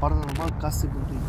paranormal case bântuite.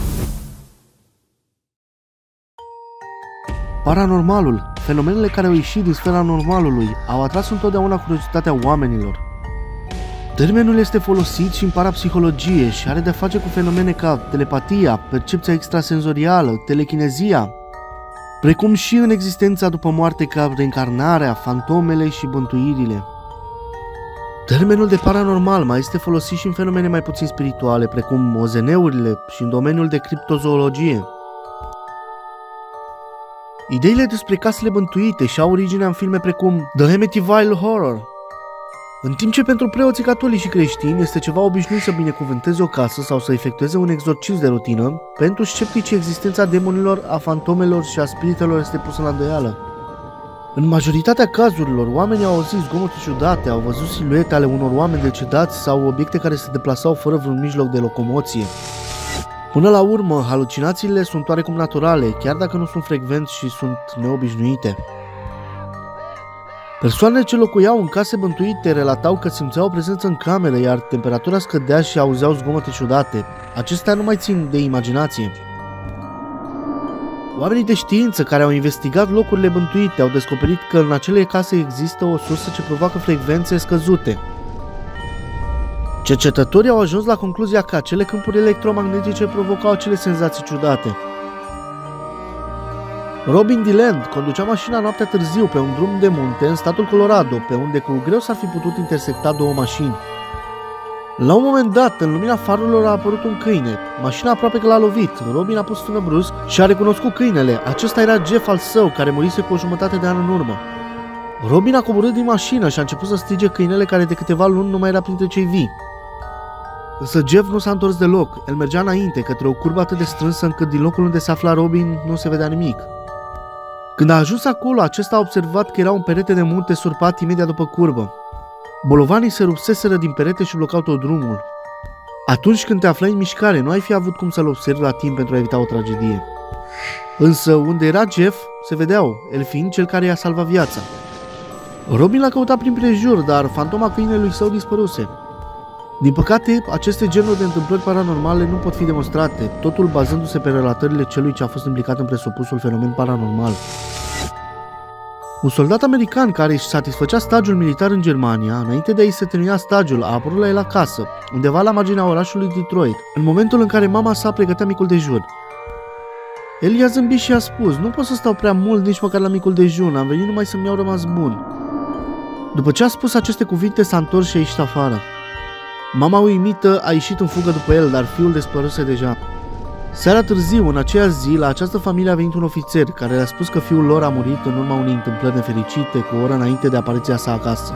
Paranormalul, fenomenele care au ieșit din sfera normalului, au atras întotdeauna curiozitatea oamenilor. Termenul este folosit și în parapsihologie și are de-a face cu fenomene ca telepatia, percepția extrasenzorială, telechinezia, precum și în existența după moarte ca reîncarnarea, fantomele și bântuirile. Termenul de paranormal mai este folosit și în fenomene mai puțin spirituale, precum OZN-urile și în domeniul de criptozoologie. Ideile despre casele bântuite și-au originea în filme precum The Amityville Horror. În timp ce pentru preoții catolici și creștini este ceva obișnuit să binecuvânteze o casă sau să efectueze un exorcism de rutină, pentru sceptici existența demonilor, a fantomelor și a spiritelor este pusă la îndoială. În majoritatea cazurilor, oamenii au auzit zgomote ciudate, au văzut siluete ale unor oameni decedați sau obiecte care se deplasau fără vreun mijloc de locomoție. Până la urmă, halucinațiile sunt oarecum naturale, chiar dacă nu sunt frecvente și sunt neobișnuite. Persoanele ce locuiau în case bântuite relatau că simțeau o prezență în cameră, iar temperatura scădea și auzeau zgomote ciudate. Acestea nu mai țin de imaginație. Oamenii de știință care au investigat locurile bântuite au descoperit că în acele case există o sursă ce provoacă frecvențe scăzute. Cercetătorii au ajuns la concluzia că acele câmpuri electromagnetice provocau acele senzații ciudate. Robin DeLand conducea mașina noaptea târziu pe un drum de munte în statul Colorado, pe unde cu greu s-ar fi putut intersecta două mașini. La un moment dat, în lumina farurilor a apărut un câine. Mașina aproape că l-a lovit. Robin a pus frână brusc și a recunoscut câinele. Acesta era Jeff al său, care murise cu o jumătate de an în urmă. Robin a coborât din mașină și a început să strige câinele care de câteva luni nu mai era printre cei vii. Însă Jeff nu s-a întors deloc. El mergea înainte, către o curbă atât de strânsă încât din locul unde se afla Robin nu se vedea nimic. Când a ajuns acolo, acesta a observat că era un perete de munte surpat imediat după curbă. Bolovanii se rupseseră din perete și blocau tot drumul. Atunci când te aflai în mișcare, nu ai fi avut cum să-l observi la timp pentru a evita o tragedie. Însă unde era Jeff, se vedeau, el fiind cel care i-a salvat viața. Robin l-a căutat prin prejur, dar fantoma câinelui său dispăruse. Din păcate, aceste genuri de întâmplări paranormale nu pot fi demonstrate, totul bazându-se pe relatările celui ce a fost implicat în presupusul fenomen paranormal. Un soldat american care își satisfăcea stagiul militar în Germania, înainte de a-i se termina stagiul, a apărut la el acasă, undeva la marginea orașului Detroit, în momentul în care mama sa pregătea micul dejun. El i-a zâmbit și i-a spus: "Nu pot să stau prea mult nici măcar la micul dejun, am venit numai să-mi iau rămas bun." După ce a spus aceste cuvinte, s-a întors și a ieșit afară. Mama uimită a ieșit în fugă după el, dar fiul dispăruse deja. Seara târziu, în aceeași zi, la această familie a venit un ofițer care le-a spus că fiul lor a murit în urma unei întâmplări nefericite cu o oră înainte de apariția sa acasă.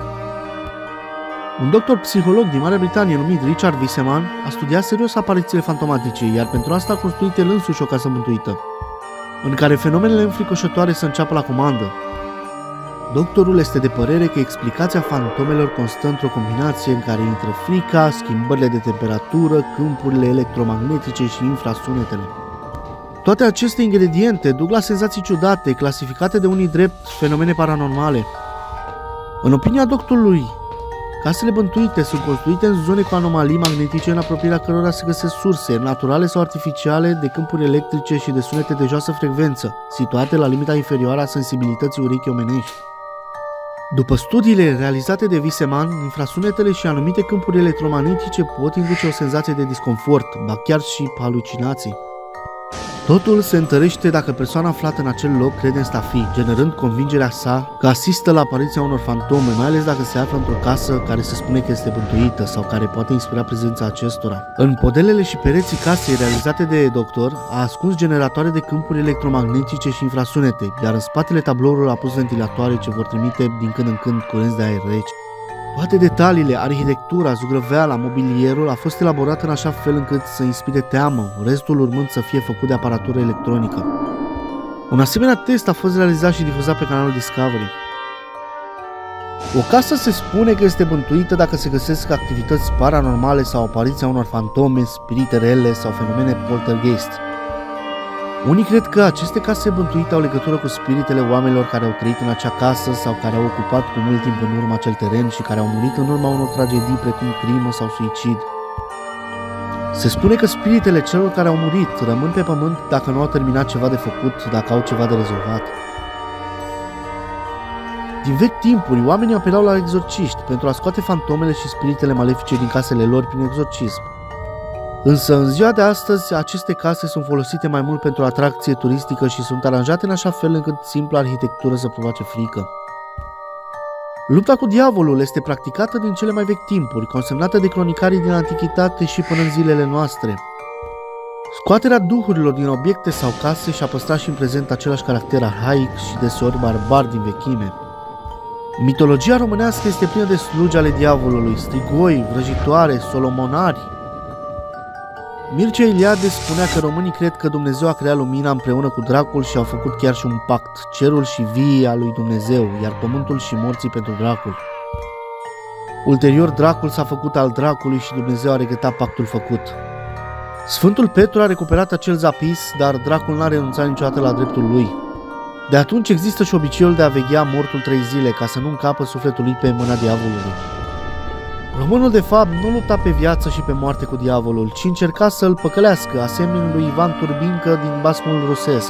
Un doctor psiholog din Marea Britanie numit Richard Wiseman a studiat serios aparițiile fantomatice, iar pentru asta a construit el însuși o casă mântuită, în care fenomenele înfricoșătoare să înceapă la comandă. Doctorul este de părere că explicația fantomelor constă într-o combinație în care intră frica, schimbările de temperatură, câmpurile electromagnetice și infrasunetele. Toate aceste ingrediente duc la senzații ciudate, clasificate de unii drept fenomene paranormale. În opinia doctorului, casele bântuite sunt construite în zone cu anomalii magnetice în apropierea cărora se găsesc surse, naturale sau artificiale, de câmpuri electrice și de sunete de joasă frecvență, situate la limita inferioară a sensibilității urechii omenești. După studiile realizate de Wiseman, infrasunetele și anumite câmpuri electromagnetice pot induce o senzație de disconfort, ba chiar și halucinații. Totul se întărește dacă persoana aflată în acel loc crede în stafii, generând convingerea sa că asistă la apariția unor fantome, mai ales dacă se află într-o casă care se spune că este bântuită sau care poate inspira prezența acestora. În podelele și pereții casei realizate de doctor a ascuns generatoare de câmpuri electromagnetice și infrasunete, iar în spatele tabloului a pus ventilatoare ce vor trimite din când în când curenți de aer rece. Toate detaliile, arhitectura, zugrăveala, mobilierul a fost elaborat în așa fel încât să inspire teamă, restul urmând să fie făcut de aparatură electronică. Un asemenea test a fost realizat și difuzat pe canalul Discovery. O casă se spune că este bântuită dacă se găsesc activități paranormale sau apariția unor fantome, spirite rele sau fenomene poltergeist. Unii cred că aceste case bântuite au legătură cu spiritele oamenilor care au trăit în acea casă sau care au ocupat cu mult timp în urmă acel teren și care au murit în urma unor tragedii precum crimă sau suicid. Se spune că spiritele celor care au murit rămân pe pământ dacă nu au terminat ceva de făcut, dacă au ceva de rezolvat. Din vechi timpuri, oamenii apelau la exorciști pentru a scoate fantomele și spiritele malefice din casele lor prin exorcism. Însă, în ziua de astăzi, aceste case sunt folosite mai mult pentru atracție turistică și sunt aranjate în așa fel încât simpla arhitectură să provoace frică. Lupta cu diavolul este practicată din cele mai vechi timpuri, consemnată de cronicarii din antichitate și până în zilele noastre. Scoaterea duhurilor din obiecte sau case și-a păstrat și în prezent același caracter arhaic și deseori barbar din vechime. Mitologia românească este plină de slugi ale diavolului, strigoi, vrăjitoare, solomonari. Mircea Eliade spunea că românii cred că Dumnezeu a creat lumina împreună cu dracul și au făcut chiar și un pact, cerul și viii al lui Dumnezeu, iar pământul și morții pentru dracul. Ulterior, dracul s-a făcut al dracului și Dumnezeu a regretat pactul făcut. Sfântul Petru a recuperat acel zapis, dar dracul n-a renunțat niciodată la dreptul lui. De atunci există și obiceiul de a veghea mortul 3 zile ca să nu încapă sufletul lui pe mâna diavolului. Românul de fapt nu lupta pe viață și pe moarte cu diavolul, ci încerca să-l păcălească, asemenea lui Ivan Turbincă din basmul rusesc.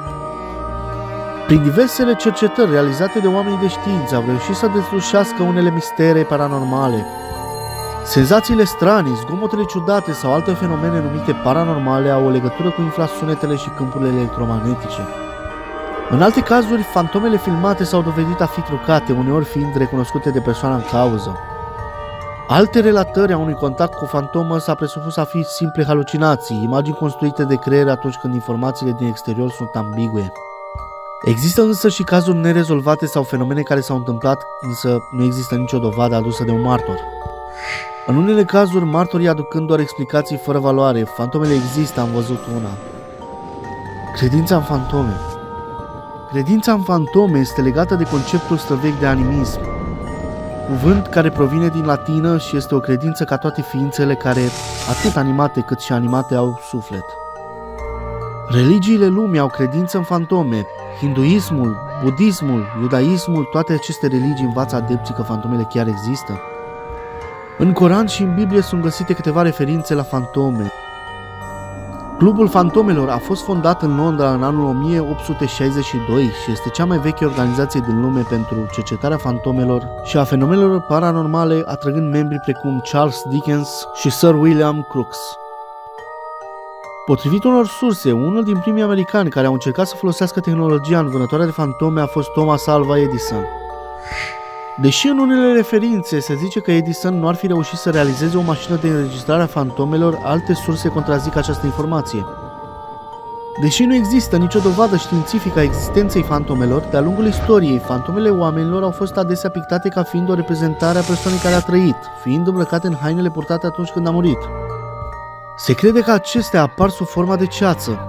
Prin diversele cercetări realizate de oamenii de știință au reușit să deslușească unele mistere paranormale. Senzațiile stranii, zgomotele ciudate sau alte fenomene numite paranormale au o legătură cu infrasunetele și câmpurile electromagnetice. În alte cazuri, fantomele filmate s-au dovedit a fi trucate, uneori fiind recunoscute de persoana în cauză. Alte relatări a unui contact cu o fantomă s-a presupus a fi simple halucinații, imagini construite de creier atunci când informațiile din exterior sunt ambigue. Există însă și cazuri nerezolvate sau fenomene care s-au întâmplat, însă nu există nicio dovadă adusă de un martor. În unele cazuri, martorii aducând doar explicații fără valoare, fantomele există, am văzut una. Credința în fantome. Credința în fantome este legată de conceptul străvechi de animism, cuvânt care provine din latină și este o credință ca toate ființele care, atât animate cât și animate, au suflet. Religiile lumii au credință în fantome. Hinduismul, budismul, iudaismul, toate aceste religii învață adepții că fantomele chiar există. În Coran și în Biblie sunt găsite câteva referințe la fantome. Clubul Fantomelor a fost fondat în Londra în anul 1862 și este cea mai veche organizație din lume pentru cercetarea fantomelor și a fenomenelor paranormale, atrăgând membri precum Charles Dickens și Sir William Crookes. Potrivit unor surse, unul din primii americani care au încercat să folosească tehnologia în vânătoarea de fantome a fost Thomas Alva Edison. Deși în unele referințe se zice că Edison nu ar fi reușit să realizeze o mașină de înregistrare a fantomelor, alte surse contrazic această informație. Deși nu există nicio dovadă științifică a existenței fantomelor, de-a lungul istoriei, fantomele oamenilor au fost adesea pictate ca fiind o reprezentare a persoanei care a trăit, fiind îmbrăcate în hainele purtate atunci când a murit. Se crede că acestea apar sub forma de ceață.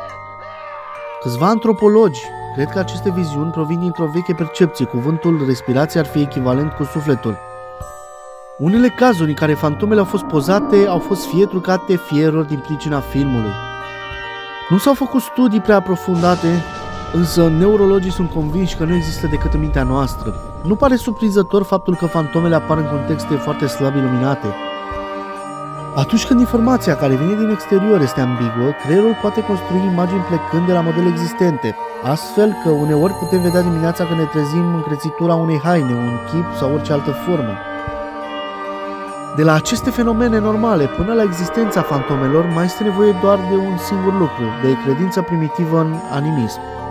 Câțiva antropologi cred că aceste viziuni provin dintr-o veche percepție, cuvântul respirație ar fi echivalent cu sufletul. Unele cazuri în care fantomele au fost pozate au fost fie trucate, fie erori din pricina filmului. Nu s-au făcut studii prea aprofundate, însă neurologii sunt convinși că nu există decât în mintea noastră. Nu pare surprinzător faptul că fantomele apar în contexte foarte slab iluminate. Atunci când informația care vine din exterior este ambiguă, creierul poate construi imagini plecând de la modele existente, astfel că uneori putem vedea dimineața că ne trezim în crețitura unei haine, un chip sau orice altă formă. De la aceste fenomene normale până la existența fantomelor mai este nevoie doar de un singur lucru, de credință primitivă în animism.